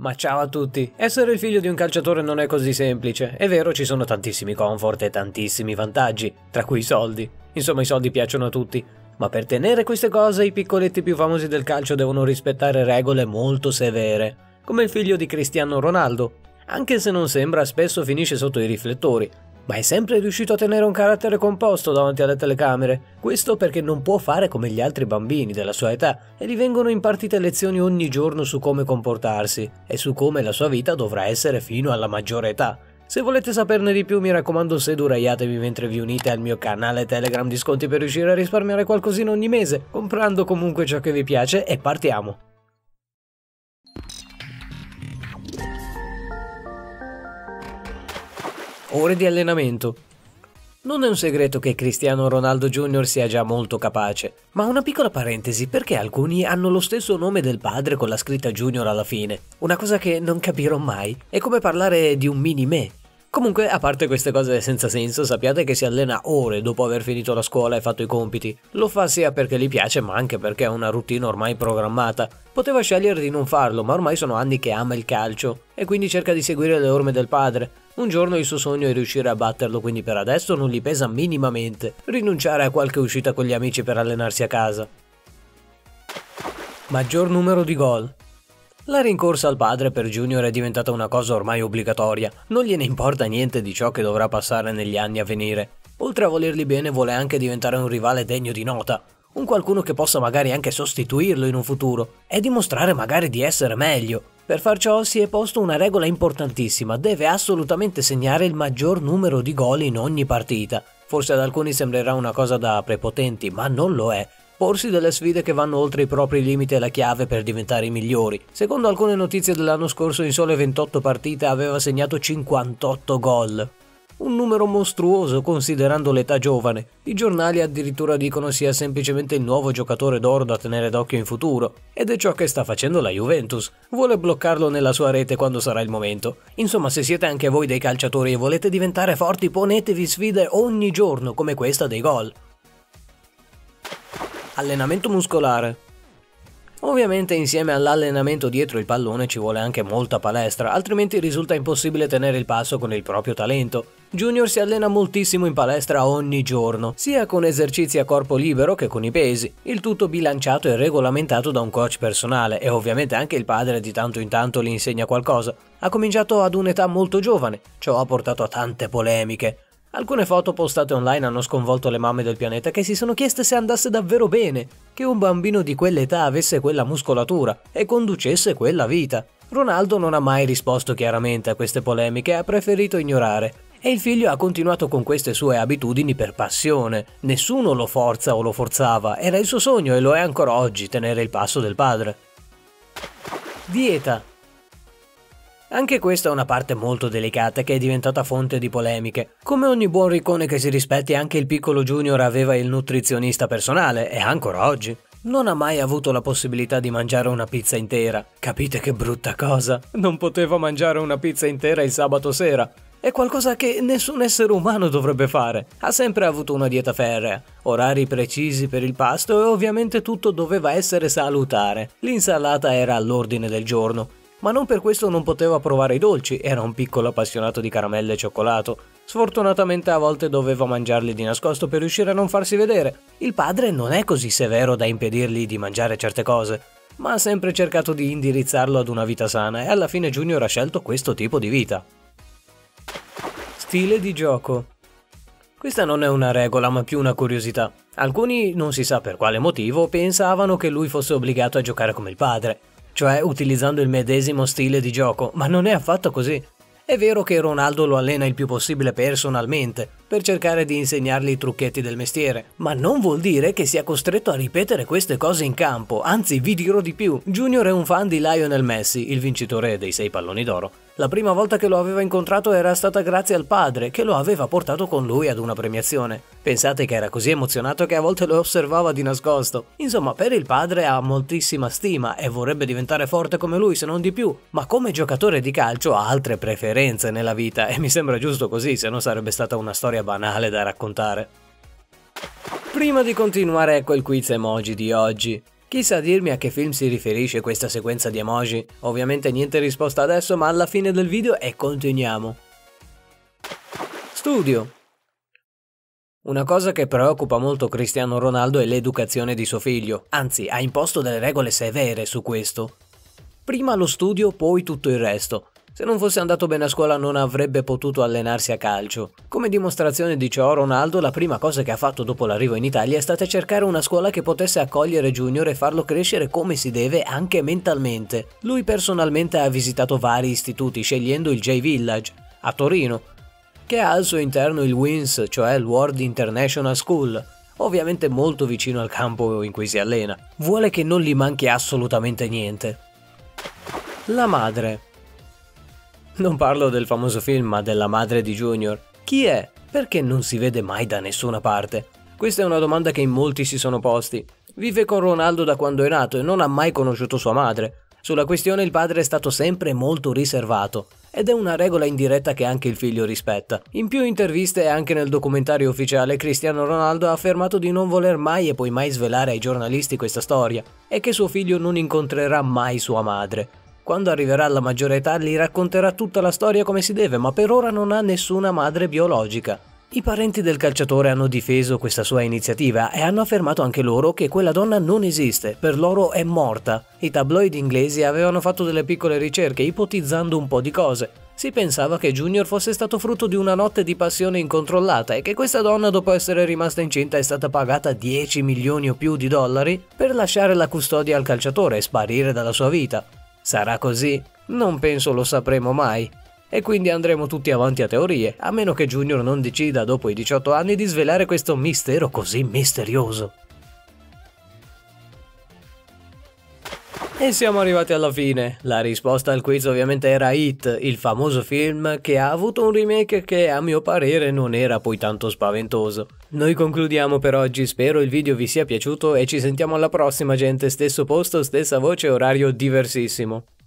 Ma ciao a tutti, essere il figlio di un calciatore non è così semplice, è vero ci sono tantissimi comfort e tantissimi vantaggi, tra cui i soldi, insomma i soldi piacciono a tutti, ma per tenere queste cose i piccoletti più famosi del calcio devono rispettare regole molto severe, come il figlio di Cristiano Ronaldo, anche se non sembra spesso finisce sotto i riflettori, ma è sempre riuscito a tenere un carattere composto davanti alle telecamere, questo perché non può fare come gli altri bambini della sua età e gli vengono impartite lezioni ogni giorno su come comportarsi e su come la sua vita dovrà essere fino alla maggiore età. Se volete saperne di più mi raccomando seduraiatevi mentre vi unite al mio canale Telegram di sconti per riuscire a risparmiare qualcosina ogni mese, comprando comunque ciò che vi piace e partiamo! Ore di allenamento. Non è un segreto che Cristiano Ronaldo Jr. sia già molto capace, ma una piccola parentesi, perché alcuni hanno lo stesso nome del padre con la scritta Junior alla fine? Una cosa che non capirò mai, è come parlare di un mini me. Comunque, a parte queste cose senza senso, sappiate che si allena ore dopo aver finito la scuola e fatto i compiti. Lo fa sia perché gli piace, ma anche perché è una routine ormai programmata. Poteva scegliere di non farlo, ma ormai sono anni che ama il calcio e quindi cerca di seguire le orme del padre. Un giorno il suo sogno è riuscire a batterlo, quindi per adesso non gli pesa minimamente rinunciare a qualche uscita con gli amici per allenarsi a casa. Maggior numero di gol. La rincorsa al padre per Junior è diventata una cosa ormai obbligatoria, non gliene importa niente di ciò che dovrà passare negli anni a venire. Oltre a volerli bene vuole anche diventare un rivale degno di nota, un qualcuno che possa magari anche sostituirlo in un futuro e dimostrare magari di essere meglio. Per far ciò si è posto una regola importantissima, deve assolutamente segnare il maggior numero di gol in ogni partita. Forse ad alcuni sembrerà una cosa da prepotenti, ma non lo è. Porsi delle sfide che vanno oltre i propri limiti è la chiave per diventare i migliori. Secondo alcune notizie dell'anno scorso in sole 28 partite aveva segnato 58 gol. Un numero mostruoso considerando l'età giovane. I giornali addirittura dicono sia semplicemente il nuovo giocatore d'oro da tenere d'occhio in futuro. Ed è ciò che sta facendo la Juventus. Vuole bloccarlo nella sua rete quando sarà il momento. Insomma, se siete anche voi dei calciatori e volete diventare forti, ponetevi sfide ogni giorno come questa dei gol. Allenamento muscolare. Ovviamente insieme all'allenamento dietro il pallone ci vuole anche molta palestra, altrimenti risulta impossibile tenere il passo con il proprio talento. Junior si allena moltissimo in palestra ogni giorno, sia con esercizi a corpo libero che con i pesi, il tutto bilanciato e regolamentato da un coach personale e ovviamente anche il padre di tanto in tanto gli insegna qualcosa. Ha cominciato ad un'età molto giovane, ciò ha portato a tante polemiche. Alcune foto postate online hanno sconvolto le mamme del pianeta che si sono chieste se andasse davvero bene che un bambino di quell'età avesse quella muscolatura e conducesse quella vita. Ronaldo non ha mai risposto chiaramente a queste polemiche e ha preferito ignorare. E il figlio ha continuato con queste sue abitudini per passione. Nessuno lo forza o lo forzava, era il suo sogno e lo è ancora oggi tenere il passo del padre. Dieta. Anche questa è una parte molto delicata che è diventata fonte di polemiche. Come ogni buon riccone che si rispetti, anche il piccolo Junior aveva il nutrizionista personale e ancora oggi. Non ha mai avuto la possibilità di mangiare una pizza intera. Capite che brutta cosa? Non poteva mangiare una pizza intera il sabato sera. È qualcosa che nessun essere umano dovrebbe fare. Ha sempre avuto una dieta ferrea, orari precisi per il pasto e ovviamente tutto doveva essere salutare. L'insalata era all'ordine del giorno. Ma non per questo non poteva provare i dolci, era un piccolo appassionato di caramelle e cioccolato. Sfortunatamente a volte doveva mangiarli di nascosto per riuscire a non farsi vedere. Il padre non è così severo da impedirgli di mangiare certe cose, ma ha sempre cercato di indirizzarlo ad una vita sana e alla fine Junior ha scelto questo tipo di vita. Stile di gioco. Questa non è una regola ma più una curiosità. Alcuni, non si sa per quale motivo, pensavano che lui fosse obbligato a giocare come il padre, cioè utilizzando il medesimo stile di gioco, ma non è affatto così. È vero che Ronaldo lo allena il più possibile personalmente, per cercare di insegnargli i trucchetti del mestiere, ma non vuol dire che sia costretto a ripetere queste cose in campo, anzi vi dirò di più. Junior è un fan di Lionel Messi, il vincitore dei 6 palloni d'oro. La prima volta che lo aveva incontrato era stata grazie al padre, che lo aveva portato con lui ad una premiazione. Pensate che era così emozionato che a volte lo osservava di nascosto. Insomma, per il padre ha moltissima stima e vorrebbe diventare forte come lui, se non di più, ma come giocatore di calcio ha altre preferenze nella vita e mi sembra giusto così, se no sarebbe stata una storia banale da raccontare. Prima di continuare ecco il quiz emoji di oggi. Chi sa dirmi a che film si riferisce questa sequenza di emoji? Ovviamente niente risposta adesso, ma alla fine del video e continuiamo. Studio. Una cosa che preoccupa molto Cristiano Ronaldo è l'educazione di suo figlio, anzi ha imposto delle regole severe su questo. Prima lo studio, poi tutto il resto. Se non fosse andato bene a scuola non avrebbe potuto allenarsi a calcio. Come dimostrazione di ciò, Ronaldo la prima cosa che ha fatto dopo l'arrivo in Italia è stata cercare una scuola che potesse accogliere Junior e farlo crescere come si deve anche mentalmente. Lui personalmente ha visitato vari istituti, scegliendo il J-Village, a Torino, che ha al suo interno il WINS, cioè il World International School, ovviamente molto vicino al campo in cui si allena. Vuole che non gli manchi assolutamente niente. La madre. Non parlo del famoso film, ma della madre di Junior. Chi è? Perché non si vede mai da nessuna parte? Questa è una domanda che in molti si sono posti. Vive con Ronaldo da quando è nato e non ha mai conosciuto sua madre. Sulla questione il padre è stato sempre molto riservato, ed è una regola indiretta che anche il figlio rispetta. In più interviste e anche nel documentario ufficiale Cristiano Ronaldo ha affermato di non voler mai e poi mai svelare ai giornalisti questa storia, e che suo figlio non incontrerà mai sua madre. Quando arriverà alla maggiore età gli racconterà tutta la storia come si deve, ma per ora non ha nessuna madre biologica. I parenti del calciatore hanno difeso questa sua iniziativa e hanno affermato anche loro che quella donna non esiste, per loro è morta. I tabloid inglesi avevano fatto delle piccole ricerche ipotizzando un po' di cose. Si pensava che Junior fosse stato frutto di una notte di passione incontrollata e che questa donna, dopo essere rimasta incinta, è stata pagata 10 milioni o più di dollari per lasciare la custodia al calciatore e sparire dalla sua vita. Sarà così? Non penso lo sapremo mai. E quindi andremo tutti avanti a teorie, a meno che Junior non decida dopo i 18 anni di svelare questo mistero così misterioso. E siamo arrivati alla fine. La risposta al quiz ovviamente era It, il famoso film che ha avuto un remake che a mio parere non era poi tanto spaventoso. Noi concludiamo per oggi, spero il video vi sia piaciuto e ci sentiamo alla prossima gente, stesso posto, stessa voce, orario diversissimo.